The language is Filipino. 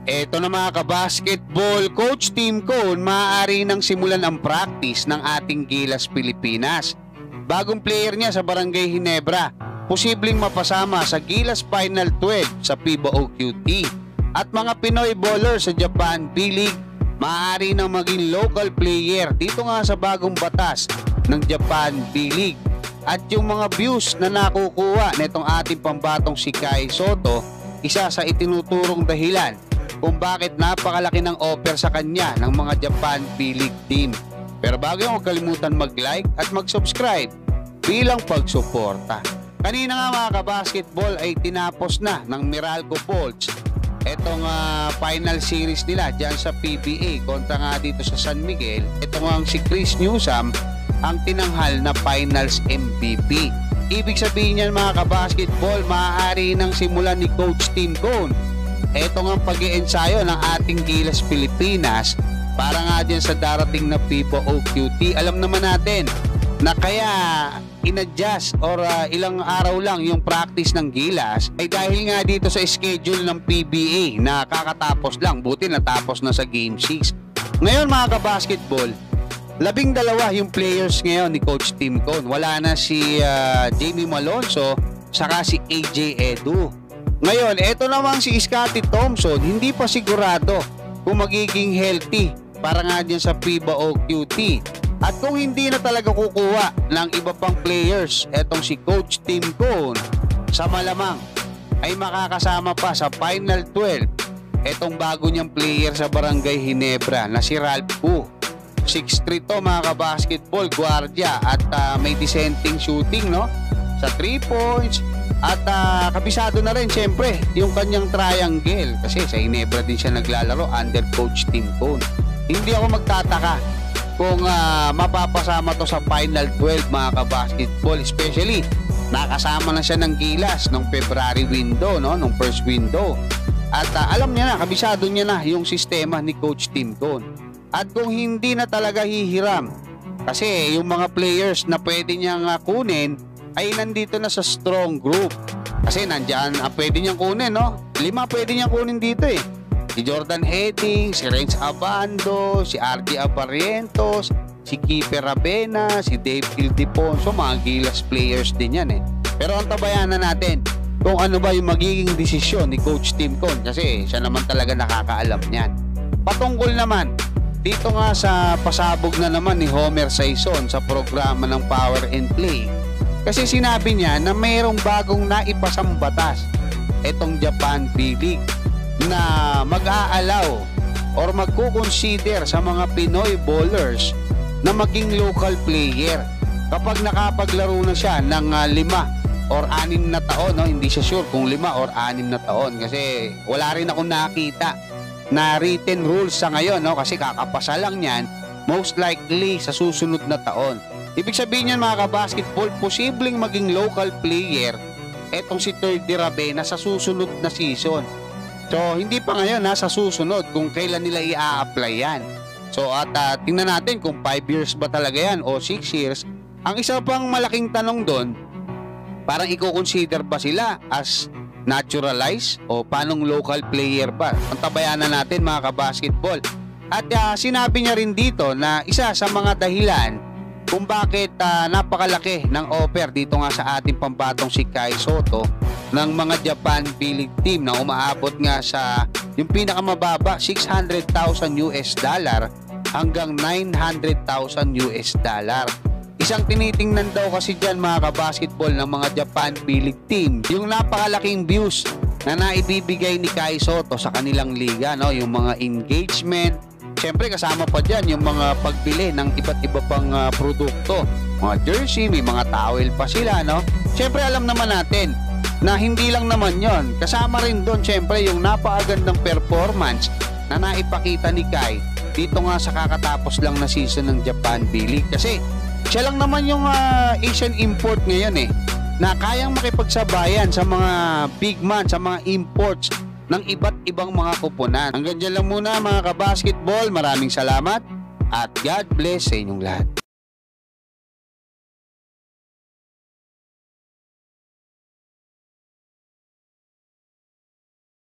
Eto na mga kabasketball, Coach Tim Cone maaari nang simulan ang practice ng ating Gilas Pilipinas. Bagong player niya sa Barangay Ginebra, posibleng mapasama sa Gilas Final 12 sa FIBA OQT. At mga Pinoy bowler sa Japan B-League, maaari nang maging local player dito nga sa bagong batas ng Japan B-League. At yung mga views na nakukuha nitong ating pambatong si Kai Sotto, isa sa itinuturong dahilan kung bakit napakalaki ng offer sa kanya ng mga Japan B-League team. Pero bago yung huwag kalimutan mag-like at mag-subscribe bilang pagsuporta. Kanina nga mga kabasketball ay tinapos na ng Meralco Bolts itong final series nila dyan sa PBA kontra nga dito sa San Miguel. Ito nga si Chris Newsome ang tinanghal na finals MVP. Ibig sabihin niyan mga kabasketball, maaari nang simulan ni Coach Tim Cone ito nga pag-iensayo ng ating Gilas Pilipinas para nga dyan sa darating na FIBA OQT. Alam naman natin na kaya in-adjust or ilang araw lang yung practice ng Gilas ay dahil nga dito sa schedule ng PBA na kakatapos lang, buti natapos na sa Game 6. Ngayon mga kabasketball, 12 yung players ngayon ni Coach Tim Cone. Wala na si Jamie Malonzo saka si AJ Edu. Ngayon, eto naman si Scottie Thompson, hindi pa sigurado kung magiging healthy para nga dyan sa FIBA OQT. At kung hindi na talaga kukuha ng iba pang players, etong si Coach Tim Cone, sa malamang ay makakasama pa sa Final 12 etong bago niyang player sa Barangay Ginebra na si Ralph Koo. 6'3" to mga kabasketball, guardia at may dissenting shooting no sa 3 points. At kabisado na rin syempre yung kanyang triangle kasi sa Ginebra din siya naglalaro under Coach Tim Cone. Hindi ako magtataka kung mapapasama to sa Final 12 mga kabasketball, especially nakasama na siya ng Gilas nung February window, no? Nung first window. At alam niya na, kabisado niya na yung sistema ni Coach Tim Cone. At kung hindi na talaga hihiram kasi yung mga players na pwede niyang kunin ay nandito na sa strong group. Kasi nandyan, pwede niyang kunin, no? 5 pwede niyang kunin dito eh. Si Jordan Heading, si Renz Abando, si RJ Abarientos, si Kiefer Ravena, si Dave Ildefonso, mga Gilas players din yan eh. Pero ang tabayanan natin kung ano ba yung magiging desisyon ni Coach Tim Cone kasi siya naman talaga nakakaalam niyan. Patungkol naman, dito nga sa pasabog na naman ni Homer Saison sa programa ng Power and Play. Kasi sinabi niya na mayroong bagong naipasang batas itong Japan B-League na mag-aalaw or magkukonsider sa mga Pinoy bowlers na maging local player kapag nakapaglaro na siya ng 5 or 6 na taon. No? Hindi siya sure kung 5 or 6 na taon kasi wala rin akong nakita na written rules sa ngayon, no? Kasi kakapasa lang yan most likely sa susunod na taon. Ibig sabihin niyan mga kabasketball, posibleng maging local player etong si Thirdy Ravena sa susunod na season. So hindi pa ngayon sa susunod kung kailan nila i-a-apply yan. So at tingnan natin kung 5 years ba talaga yan o 6 years. Ang isa pang malaking tanong doon, parang i-consider ba sila as naturalized o panong local player ba? Ang tabayanan natin mga kabasketball. At sinabi niya rin dito na isa sa mga dahilan kung bakit napakalaki ng offer dito nga sa ating pambatong si Kai Sotto ng mga Japan B-League team na umaabot nga sa yung pinakamababa $600,000 hanggang $900,000. Isang tinitingnan daw kasi dyan mga kabasketball ng mga Japan B-League team yung napakalaking views na naibibigay ni Kai Sotto sa kanilang liga, no? Yung mga engagement. Siyempre kasama pa dyan yung mga pagbili ng iba't iba pang produkto. Mga jersey, may mga towel pa sila, no? Siyempre alam naman natin na hindi lang naman yon. Kasama rin doon siyempre yung napakagandang performance na naipakita ni Kai dito nga sa kakatapos lang na season ng Japan B-League. Kasi siya lang naman yung Asian import ngayon eh na kayang makipagsabayan sa mga big man, sa mga imports ng iba't ibang mga kupunan. Hanggang dyan lang muna mga kabasketball. Maraming salamat at God bless sa inyong lahat.